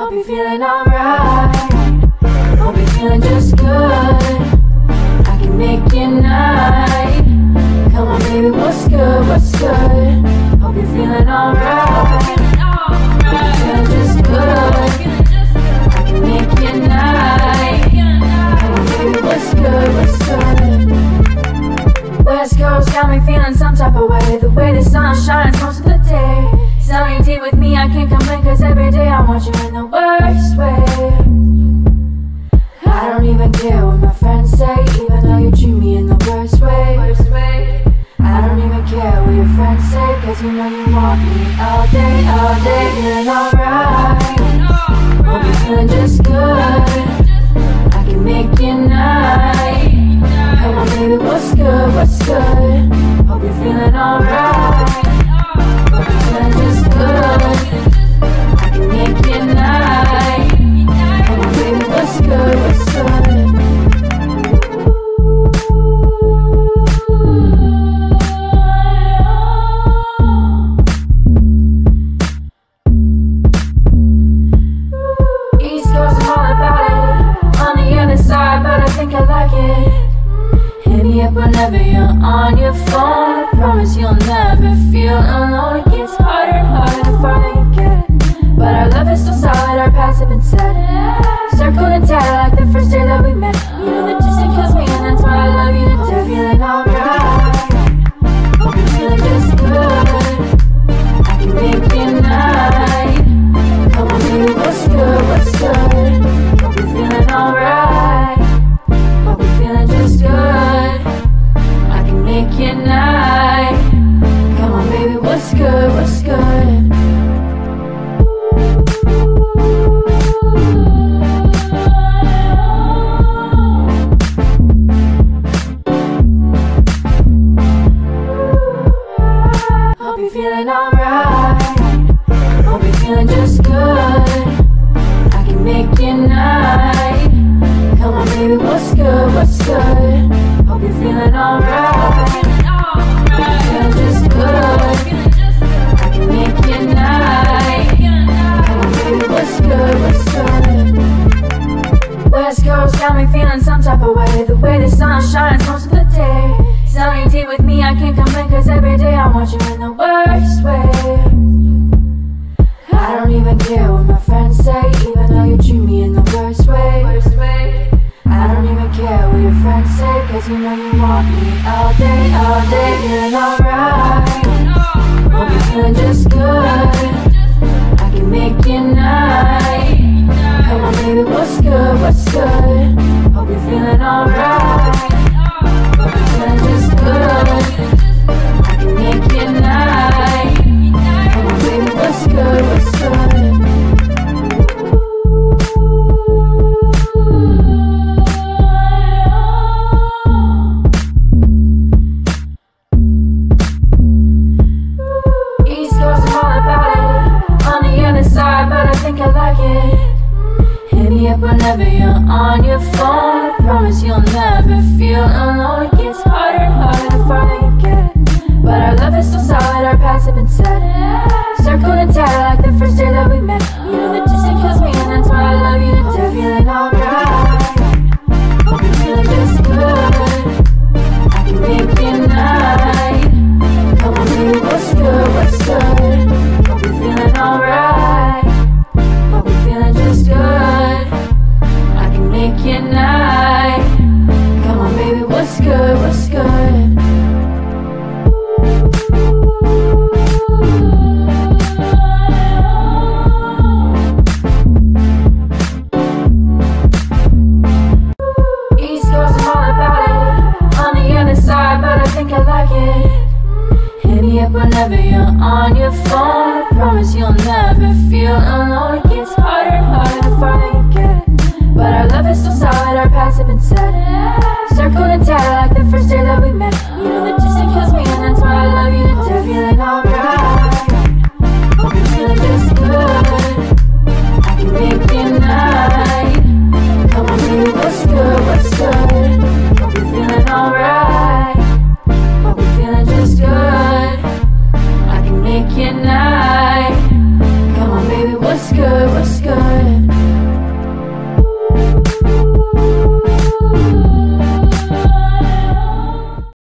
Hope you're feeling alright. Hope you're feeling just good. I can make your night. Come on baby, what's good, what's good? Hope you're feeling alright. Feeling just good. I can make your night. Come on baby, what's good, what's good? West Coast got me feeling some type of way. The way the sun shines most of the day. Sunny D with me, I can't complain, cause every day I want you in the worst way. I don't even care what my friends say, even though you treat me in the worst way. I don't even care what your friends say, cause you know you want me all day, feeling alright. Hope you're feeling just good. I can make your night. Come on baby, what's good, what's good? Hope you're feeling alright. Hope you're feeling just good. I can make your night. Come on baby, what's good, what's good? East Coast, I'm all about it. On the other side, but I think I like it. Hit me up whenever you're on your phone. I promise you'll never feel alone. It gets harder and harder the farther you get, but our love is still solid, our paths have been set. Circled and tatted like the first day that we met. You know the distance kills me and that's why I love you to death. Feeling alright. Hope you're feeling just good. I can make your night. Come on baby, what's good, what's good? Hope you're feeling alright. Hope you're feeling just good. I can make your night. Come on baby, what's good, what's good? Hope you're feeling alright. Hope you're feeling just good. I can make your night. Come on baby, what's good, what's good? Hope you're feeling alright. Feeling just good. I can make your night. Come on baby, what's good, what's good? West Coast got me feeling some type of way. The way the sun shines most of the day. Sunny D with me, I can't complain, cause every day I want you in the worst way. I don't even care what my friends say, even though you treat me in the worst way. I don't even care what your friends say, cause you know you want me all day, feeling alright. Hope you're feeling just good. I can make your night. Come on baby, what's good, what's good? Hope you're feeling alright. Hope you're feeling just good. I can make your night. Come on baby, what's good, what's good? East Coast, I'm all about it. On the other side, but I think I like it. Hit me up whenever you're on your phone. I promise you'll never feel alone.